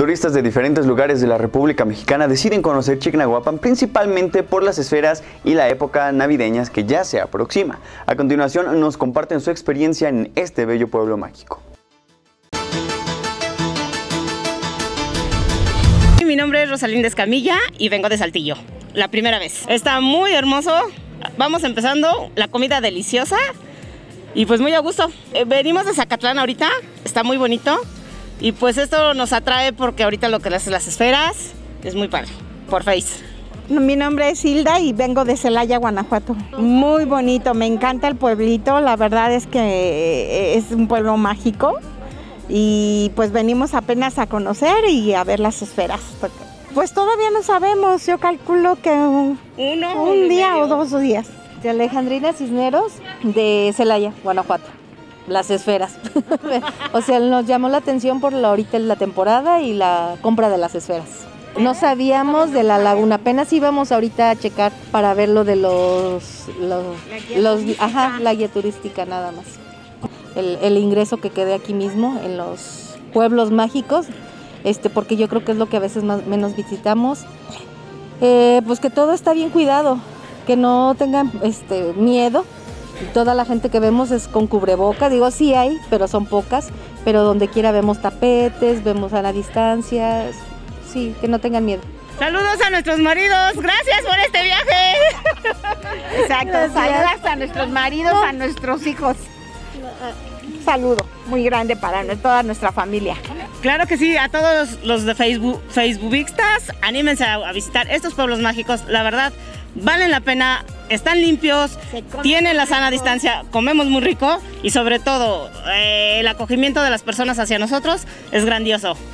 Turistas de diferentes lugares de la República Mexicana deciden conocer Chignahuapan principalmente por las esferas y la época navideñas que ya se aproxima. A continuación nos comparten su experiencia en este bello pueblo mágico. Mi nombre es Rosalinda Escamilla y vengo de Saltillo, la primera vez. Está muy hermoso, vamos empezando, la comida deliciosa y pues muy a gusto. Venimos de Zacatlán ahorita, está muy bonito y pues esto nos atrae porque ahorita lo que las esferas es muy padre, por Face. Mi nombre es Hilda y vengo de Celaya, Guanajuato. Muy bonito, me encanta el pueblito, la verdad es que es un pueblo mágico. Y pues venimos apenas a conocer y a ver las esferas. Pues todavía no sabemos, yo calculo que un día o 2 días. De Alejandrina Cisneros, de Celaya, Guanajuato, las esferas. O sea, nos llamó la atención por ahorita la temporada y la compra de las esferas. No sabíamos de la laguna, apenas íbamos ahorita a checar para ver lo de la guía turística nada más. El ingreso que quede aquí mismo en los pueblos mágicos, porque yo creo que es lo que a veces menos visitamos, pues que todo está bien cuidado, que no tengan miedo. Toda la gente que vemos es con cubreboca, digo sí hay, pero son pocas, pero donde quiera vemos tapetes, vemos a la distancia, sí, que no tengan miedo. Saludos a nuestros maridos, gracias por este viaje. Exacto, saludos a nuestros maridos, a nuestros hijos. Un saludo muy grande para toda nuestra familia. Claro que sí, a todos los de Facebookistas, anímense a visitar estos pueblos mágicos, la verdad, valen la pena, están limpios, tienen la sana distancia, comemos muy rico y sobre todo el acogimiento de las personas hacia nosotros es grandioso.